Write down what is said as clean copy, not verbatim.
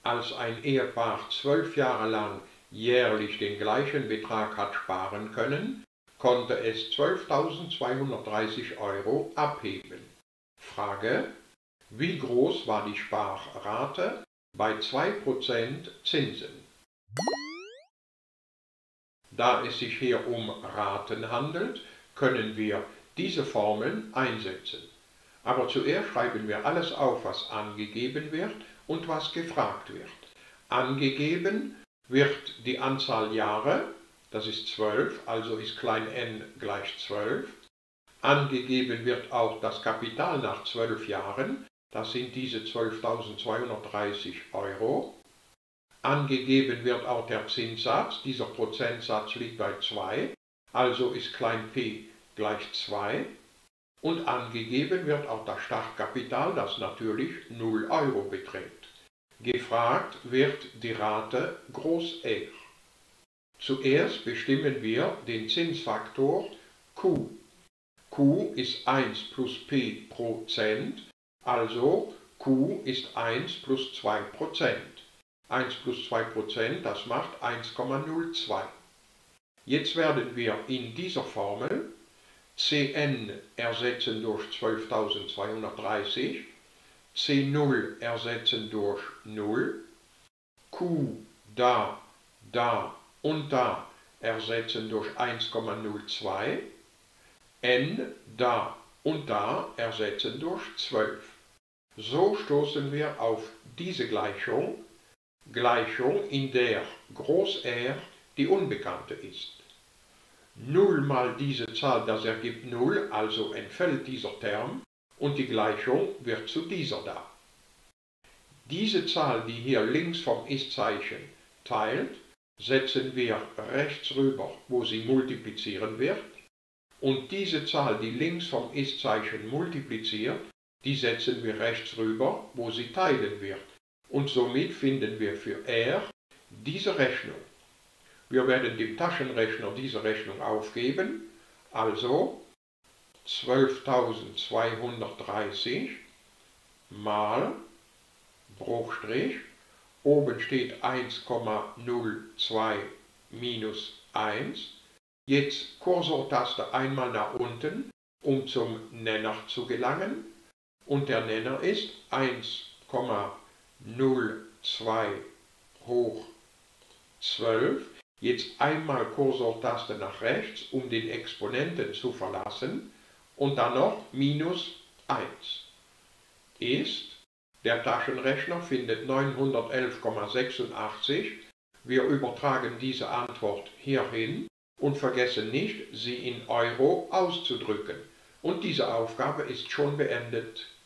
als ein Ehepaar 12 Jahre lang jährlich den gleichen Betrag hat sparen können, konnte es 12.230 € abheben. Frage: Wie groß war die Sparrate bei 2% Zinsen? Da es sich hier um Raten handelt, können wir diese Formeln einsetzen. Aber zuerst schreiben wir alles auf, was angegeben wird und was gefragt wird. Angegeben wird die Anzahl Jahre, das ist 12, also ist klein n gleich 12. Angegeben wird auch das Kapital nach 12 Jahren, das sind diese 12.230 €. Angegeben wird auch der Zinssatz, dieser Prozentsatz liegt bei 2, also ist klein p gleich 2. Und angegeben wird auch das Startkapital, das natürlich 0 € beträgt. Gefragt wird die Rate groß R. Zuerst bestimmen wir den Zinsfaktor Q. Q ist 1 plus P Prozent, also Q ist 1 plus 2%. 1 plus 2%, das macht 1,02. Jetzt werden wir in dieser Formel Cn ersetzen durch 12.230, C0 ersetzen durch 0, Q da und da ersetzen durch 1,02, N da und da ersetzen durch 12. So stoßen wir auf diese Gleichung, in der groß R die Unbekannte ist. 0 mal diese Zahl, das ergibt 0, also entfällt dieser Term und die Gleichung wird zu dieser da. Diese Zahl, die hier links vom Ist-Zeichen teilt, setzen wir rechts rüber, wo sie multiplizieren wird, und diese Zahl, die links vom Ist-Zeichen multipliziert, die setzen wir rechts rüber, wo sie teilen wird. Und somit finden wir für R diese Rechnung. Wir werden dem Taschenrechner diese Rechnung aufgeben, also 12.230 mal Bruchstrich, oben steht 1,02 minus 1, jetzt Kursortaste einmal nach unten, um zum Nenner zu gelangen, und der Nenner ist 1,02 hoch 12. Jetzt einmal Kursortaste nach rechts, um den Exponenten zu verlassen, und dann noch minus 1. Der Taschenrechner findet 911,86. Wir übertragen diese Antwort hierhin und vergessen nicht, sie in Euro auszudrücken. Und diese Aufgabe ist schon beendet.